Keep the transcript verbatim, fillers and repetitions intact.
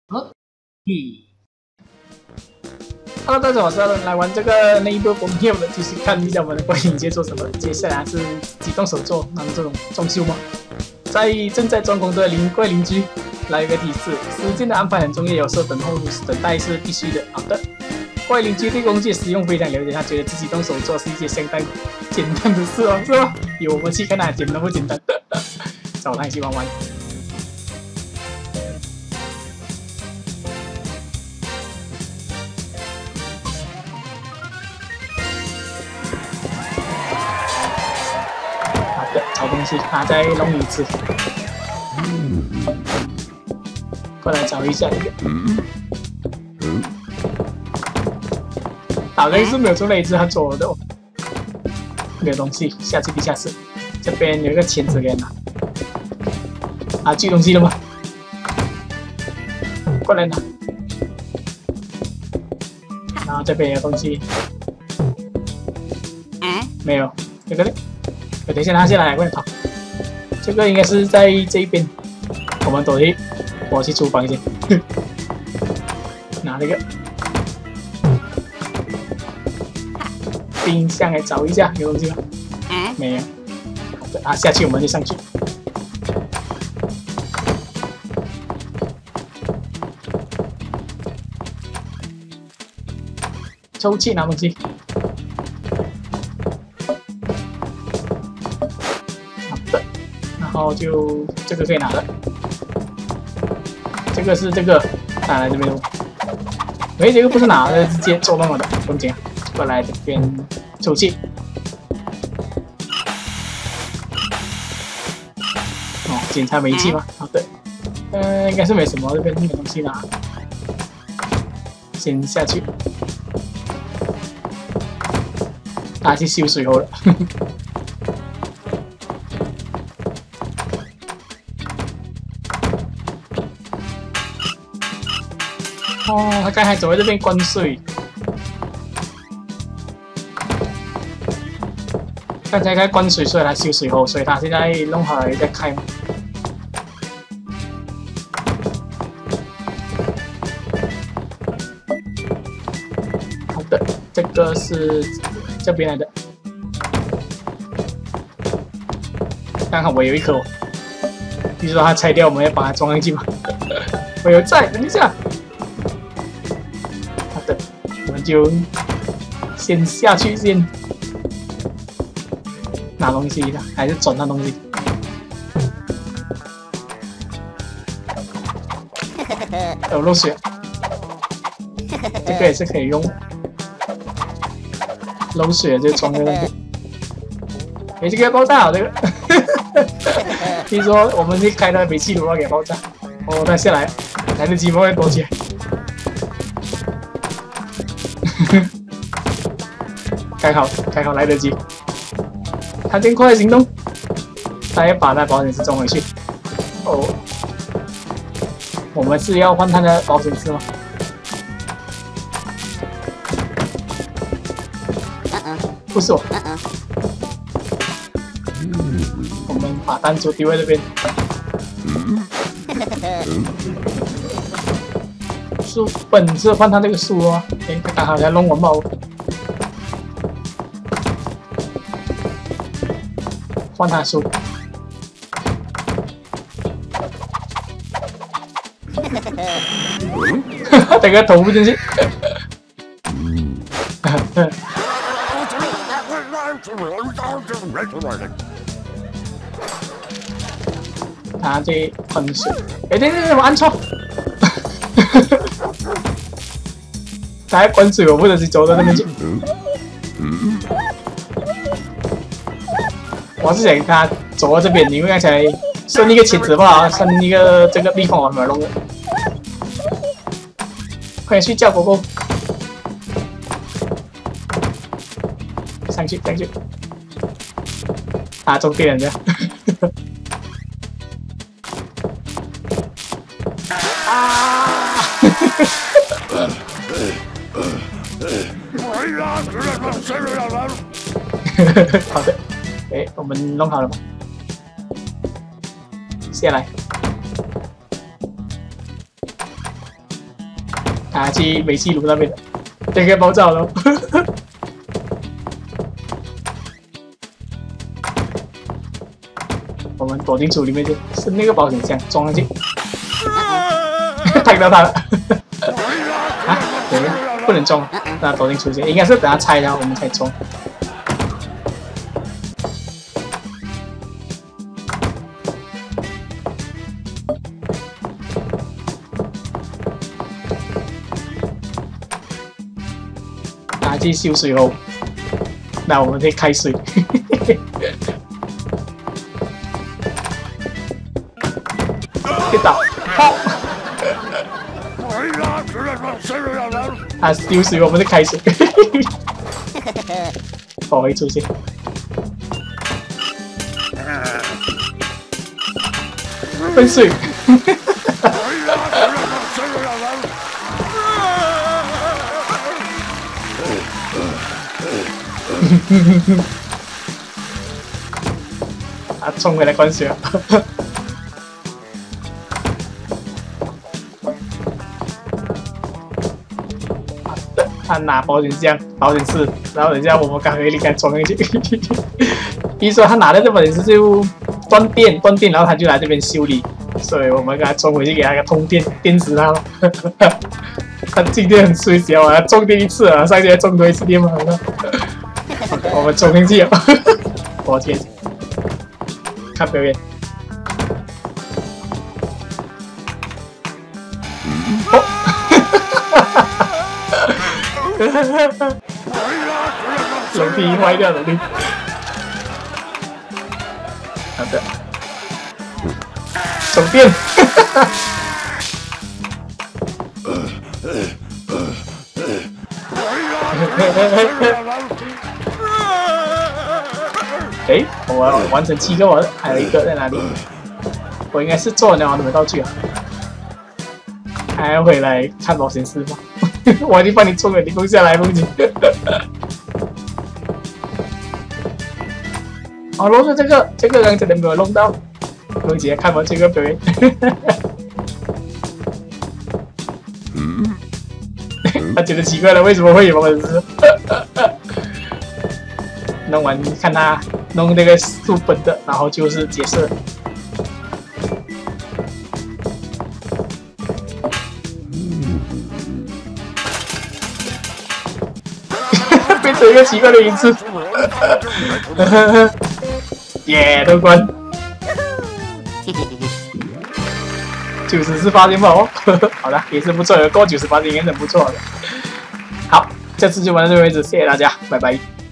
好，咦 ，Hello， 大家好，我是阿伦，来玩这个内部崩掉的，继续看一下我们的怪灵街做什么。接下来是自己动手做，然后这种装修嘛。在正在装工的邻怪邻居，来一个提示：时间的安排很重要，有时候等候等待是必须的。好的，怪邻居对工具使用非常了解，他觉得自己动手做是一件相当简单的事哦，是吧？有我们去看他简单不简单？找他一起玩玩。 找东西，他在弄椅子。过来找一下这个。好像是没有做那一只，他做的、哦。没有东西，下去地下室。这边有一个钳子给拿。啊，锯东西了吗？过来拿。然后这边有东西。没有，这个呢？ 等一下，拿下来，快点跑！这个应该是在这一边，我们躲去，我去厨房先，拿那个冰箱来找一下，有东西吗？没有。啊，下去我们就上去。抽气拿东西。 然后就这个可以拿了，这个是这个，拿来这边。喂，这个不是拿的，直接做那么的，不用紧啊。过来这边抽气。哦，检查煤气吗？好的，呃，应该是没什么，这边没东西拿，先下去。他去修水喉了。哦，他刚才走在这边关水，刚才在关水，所以他修水喉，所以他现在弄好了再开嘛。好的，这个是这边来的，刚好我有一颗，比如说他拆掉，我们要把它装上去嘛。我有在，等一下。 我们就先下去先拿东西的，还是转那东西？有漏水，这个也是可以用。漏水就装在那边。哎，这个要爆炸，这个。听说我们去开那煤气炉要给爆炸。哦，那下来来得及吗？会躲起来。 开好，开好，来得及。他尽快行动，他要把那保险丝装回去。哦，我们是要换他的保险丝吗？不是我。我们把弹珠丢在这边。书本是换他这个书哦，哎，他刚好在弄完包。 换他书，整个投不进去。他这喷水，哎，对对对，我按错。他还关水，我不能去走到那边去。 我是想他走到这边，因为刚才剩一个钳子吧，剩一个这个地方我没有弄的。快点睡觉，狗狗。上去，上去。啊，中电了这样。啊！好的。 哎，我们弄好了吗？下来， 啊，去煤气炉那边的，这个爆炸了。我们躲进厨里面去，是那个保险箱装上去，拍到他了。啊，对，不能装，那躲进厨去，应该是等他拆了我们才装。拿去修水后，那我们可以开水。跌倒，好。他丢水，我们是开水。我会出现。分水。他冲回来灌水了。他拿保险箱、保险丝，然后等下我们刚回离开装进去。比如说他拿的这保险丝就断电，断电，然后他就来这边修理，所以我们给他装回去，给他个通电，电死他了。他今天很衰小啊，中电一次啊，上次还中多一次电嘛。我们冲进去了，我天！看表演。哦。楼梯坏掉，楼梯。好的。充电。哎，我完成七个了，还有一个在哪里？我应该是做完了什么道具啊？还要回来看保险丝吗？我已经帮你冲了，你放下来，风景。哦，弄出这个，这个刚才没有弄到，我们直接看完这个表演。他觉得奇怪了，为什么会有保险丝？弄完看他弄那个书本的，然后就是解释。变成一个奇怪的名字。耶，通关。九十是八点吧哦，好的，也是不错的，过九十八点应该是不错的。好，这次就玩到这为止，谢谢大家，拜拜。